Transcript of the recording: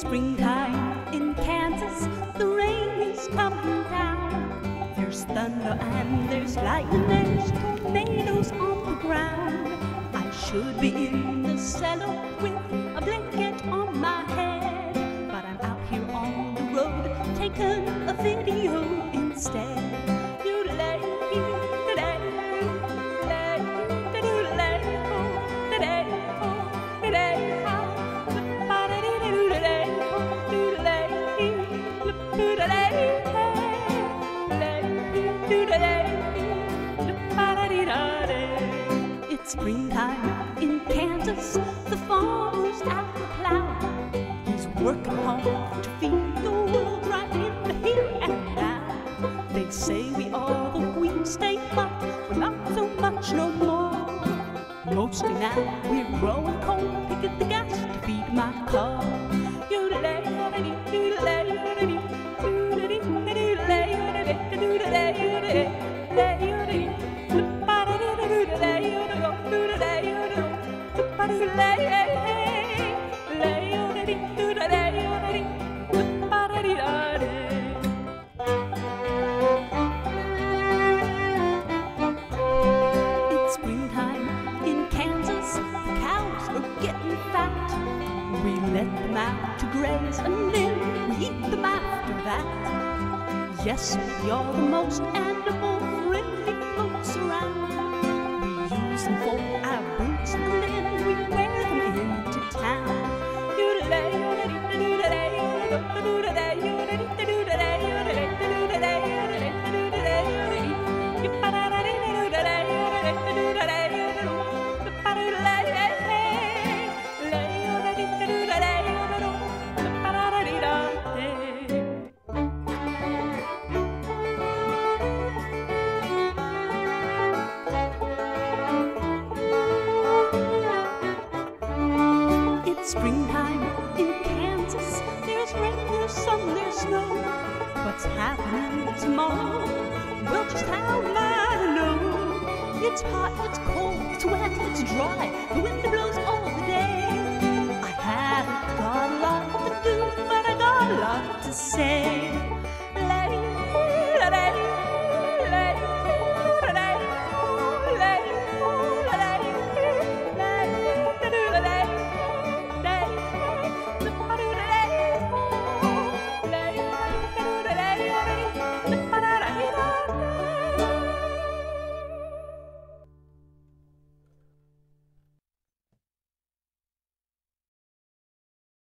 springtime in Kansas, the rain is coming down. There's thunder and there's lightning, there's tornadoes on the ground. I should be in the cellar with a blanket on my head, but I'm out here on the road taking a video instead. It's springtime in Kansas, the farmer's out to plow. He's working hard to feed the world right in the here and now. They say we are the Queen State, but we're not so much no more. Mostly now we're growing corn to get the gas to feed my car. It's springtime in Kansas, the cows are getting fat. We let them out to graze and then we eat them after that. Yes, we are the most animal-friendly folks around. We use them for our boots and then we wear them into town. Springtime in Kansas, there's rain, there's sun, there's snow. What's happening tomorrow? Well, just how am I to know? It's hot, it's cold, it's wet, it's dry. The wind blows all the day. I haven't got a lot to do, but I got a lot to say.